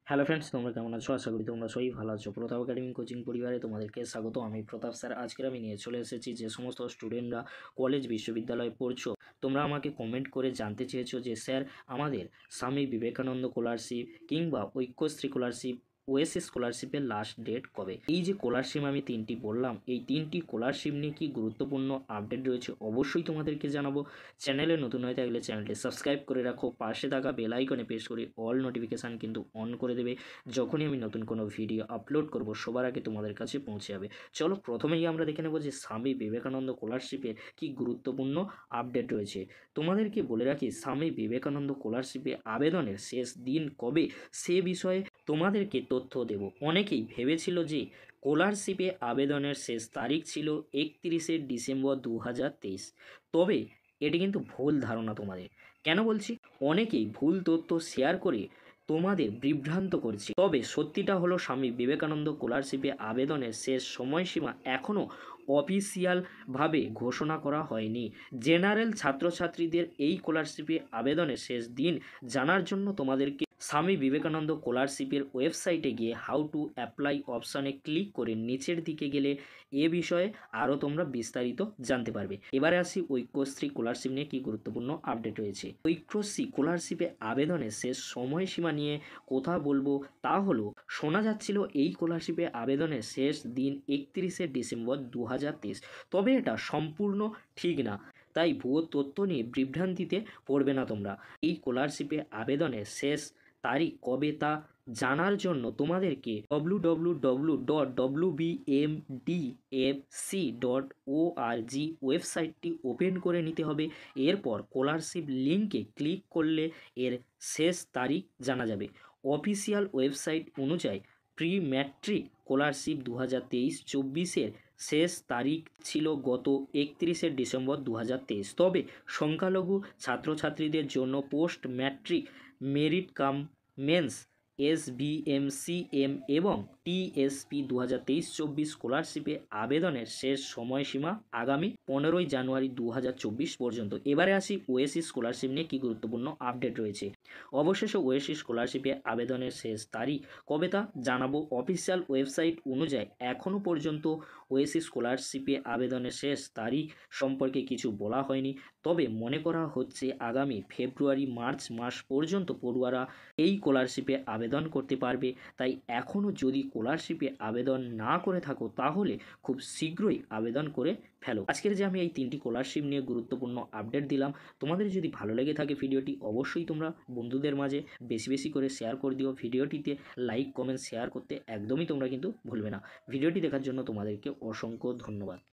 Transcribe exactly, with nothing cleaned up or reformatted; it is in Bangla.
হ্যালো ফ্রেন্ডস, তোমরা কেমন আছো? আশা করি তোমরা সবাই ভালো আছো। প্রতাপ একাডেমি কোচিং পরিবারে তোমাদেরকে স্বাগত। আমি প্রতাপ স্যার। আজকের আমি নিয়ে চলে এসেছি যে সমস্ত স্টুডেন্টরা কলেজ বিশ্ববিদ্যালয়ে পড়ছো, তোমরা আমাকে কমেন্ট করে জানতে চেয়েছো যে স্যার আমাদের স্বামী বিবেকানন্দ স্কলারশিপ কিংবা ঐক্যশ্রী স্কলারশিপ, ওএসএস স্কলারশিপের লাস্ট ডেট কবে। এই যে স্কলারশিপ আমি তিনটি বললাম, এই তিনটি স্কলারশিপ নিয়ে কি গুরুত্বপূর্ণ আপডেট রয়েছে অবশ্যই তোমাদেরকে জানাবো। চ্যানেলে নতুন হয়ে থাকলে চ্যানেলটি সাবস্ক্রাইব করে রাখো, পাশে থাকা বেল আইকনে প্রেস করে অল নোটিফিকেশান কিন্তু অন করে দেবে। যখনই আমি নতুন কোনো ভিডিও আপলোড করব সবার আগে তোমাদের কাছে পৌঁছে যাবে। চলো প্রথমেই আমরা দেখে নেব যে স্বামী বিবেকানন্দ স্কলারশিপের কি গুরুত্বপূর্ণ আপডেট রয়েছে। তোমাদেরকে বলে রাখি, স্বামী বিবেকানন্দ স্কলারশিপে আবেদনের শেষ দিন কবে সে বিষয়ে তোমাদেরকে তথ্য দেব। অনেকেই ভেবেছিল যে স্কলারশিপে আবেদনের শেষ তারিখ ছিল একত্রিশে ডিসেম্বর দু হাজার তেইশ, তবে এটি কিন্তু ভুল ধারণা তোমাদের। কেন বলছি? অনেকেই ভুল তথ্য শেয়ার করে তোমাদের বিভ্রান্ত করছি। তবে সত্যিটা হলো স্বামী বিবেকানন্দ স্কলারশিপে আবেদনের শেষ সময়সীমা এখনও অফিসিয়ালভাবে ঘোষণা করা হয়নি। জেনারেল ছাত্রছাত্রীদের এই স্কলারশিপে আবেদনের শেষ দিন জানার জন্য তোমাদেরকে স্বামী বিবেকানন্দ স্কলারশিপের ওয়েবসাইটে গিয়ে হাউ টু অ্যাপ্লাই অপশানে ক্লিক করে নিচের দিকে গেলে এ বিষয়ে আরও তোমরা বিস্তারিত জানতে পারবে। এবারে আসি ঐক্যশ্রী স্কলারশিপ নিয়ে কি গুরুত্বপূর্ণ আপডেট রয়েছে। ঐক্যশ্রী স্কলারশিপে আবেদনের শেষ সময়সীমা নিয়ে কথা বলবো, তা হলো শোনা যাচ্ছিল এই স্কলারশিপে আবেদনের শেষ দিন একত্রিশে ডিসেম্বর দু হাজার তেইশ, তবে এটা সম্পূর্ণ ঠিক না। তাই ভুয়ো তথ্য নিয়ে বিভ্রান্তিতে পড়বে না তোমরা। এই স্কলারশিপে আবেদনের শেষ তারিখ কবে তা জানার জন্য তোমাদেরকে W W W dot W B M D F C dot O R G ওয়েবসাইটটি ওপেন করে নিতে হবে। এরপর স্কলারশিপ লিঙ্কে ক্লিক করলে এর শেষ তারিখ জানা যাবে। অফিসিয়াল ওয়েবসাইট অনুযায়ী প্রি ম্যাট্রিক স্কলারশিপ দু হাজার তেইশ চব্বিশের শেষ তারিখ ছিল গত একত্রিশে ডিসেম্বর দু হাজার তেইশ, তবে সংখ্যালঘু ছাত্রছাত্রীদের জন্য post matric merit cum means S B M C M এবং টি এস পি দু হাজার তেইশ চব্বিশ স্কলারশিপে আবেদনের শেষ সময়সীমা আগামী পনেরোই জানুয়ারি দু হাজার চব্বিশ পর্যন্ত। এবারে আসি ওএসিস স্কলারশিপ নিয়ে কী গুরুত্বপূর্ণ আপডেট রয়েছে। অবশেষে ওএসিস স্কলারশিপে আবেদনের শেষ তারিখ কবে তা জানাবো। অফিসিয়াল ওয়েবসাইট অনুযায়ী এখনও পর্যন্ত ওএসিস স্কলারশিপে আবেদনের শেষ তারিখ সম্পর্কে কিছু বলা হয়নি, তবে মনে করা হচ্ছে আগামী ফেব্রুয়ারি মার্চ মাস পর্যন্ত পড়ুয়ারা এই স্কলারশিপে আবেদন করতে পারবে। তাই এখনও যদি স্কলারশিপে আবেদন না করে থাকো তাহলে খুব শীঘ্রই আবেদন করে ফেলো। আজকের যে আমি এই তিনটি স্কলারশিপ নিয়ে গুরুত্বপূর্ণ আপডেট দিলাম, তোমাদের যদি ভালো লেগে থাকে ভিডিওটি অবশ্যই তোমরা বন্ধুদের মাঝে বেশি বেশি করে শেয়ার করে দিও। ভিডিওটিতে লাইক কমেন্ট শেয়ার করতে একদমই তোমরা কিন্তু ভুলবে না। ভিডিওটি দেখার জন্য তোমাদেরকে অসংখ্য ধন্যবাদ।